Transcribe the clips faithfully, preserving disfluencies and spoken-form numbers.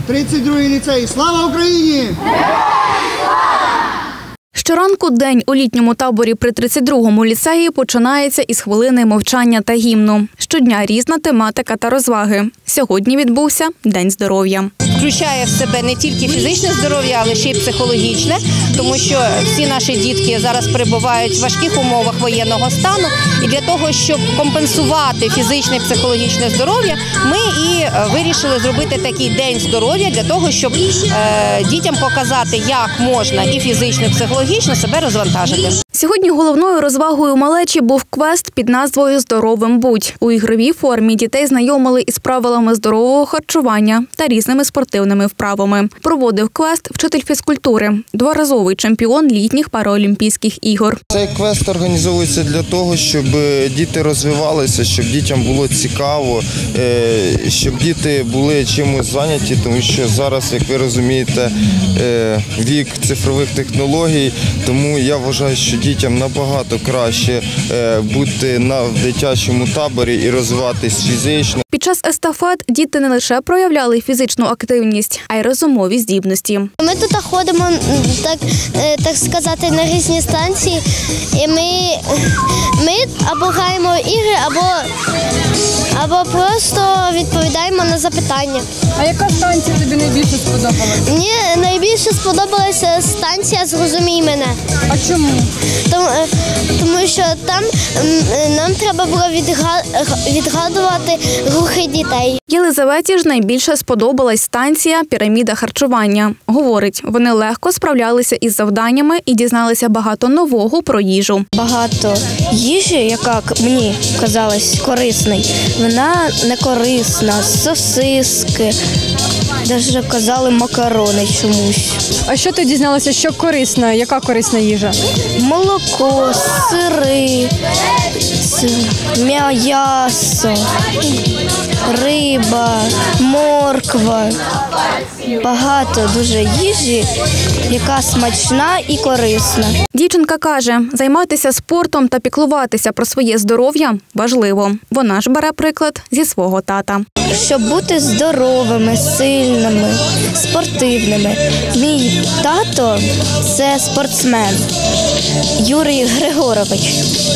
тридцять другий ліцей. Слава Україні! Щоранку день у літньому таборі при тридцять другому ліцеї починається із хвилини мовчання та гімну. Щодня різна тематика та розваги. Сьогодні відбувся День здоров'я. Включає в себе не тільки фізичне здоров'я, але ще й психологічне, тому що всі наші дітки зараз перебувають в важких умовах воєнного стану. І для того, щоб компенсувати фізичне і психологічне здоров'я, ми і вирішили зробити такий День здоров'я для того, щоб е, дітям показати, як можна і фізично, і психологічно себе розвантажити. Сьогодні головною розвагою малечі був квест під назвою «Здоровим будь». У ігровій формі дітей знайомили із правилами здорового харчування та різними спортивними вправами. Проводив квест вчитель фізкультури, дворазовий чемпіон літніх параолімпійських ігор. Цей квест організовується для того, щоб діти розвивалися, щоб дітям було цікаво, щоб діти були чимось зайняті, тому що зараз, як ви розумієте, вік цифрових технологій, тому я вважаю, що дітям набагато краще бути на в дитячому таборі і розвиватись фізично. Під час естафет діти не лише проявляли фізичну активність, а й розумові здібності. Ми тут ходимо, так, так сказати, на різні станції, і ми, ми або граємо ігри, або, або просто відповідаємо на запитання. А яка станція тобі найбільше сподобалася? Мені найбільше сподобалася станція «Зрозумій мене». А чому? Тому, тому що там нам треба було відгадувати рухи дітей. Єлизаветі ж найбільше сподобалась станція «Піраміда харчування». Говорить, вони легко справлялися із завданнями і дізналися багато нового про їжу. Багато їжі, яка мені казалась корисною, вона не корисна. Сосиски, навіть казали макарони чомусь. А що ти дізналася, що корисна? Яка корисна їжа? Молоко, сири, м'ясо, риба, морква. Багато дуже їжі, яка смачна і корисна. Дівчинка каже, займатися спортом та піклуватися про своє здоров'я важливо. Вона ж бере приклад зі свого тата. Щоб бути здоровими, сильними, спортивними. Мій тато – це спортсмен Юрій Григорович.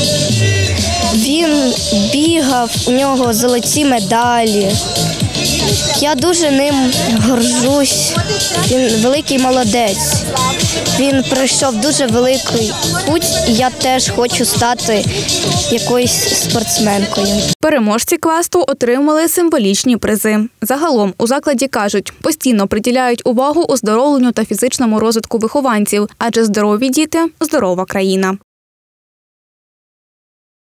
Він бігав, у нього золоті медалі. Я дуже ним горжусь. Він великий молодець. Він пройшов дуже великий путь, і я теж хочу стати якоюсь спортсменкою. Переможці квесту отримали символічні призи. Загалом у закладі кажуть, постійно приділяють увагу оздоровленню та фізичному розвитку вихованців, адже здорові діти – здорова країна.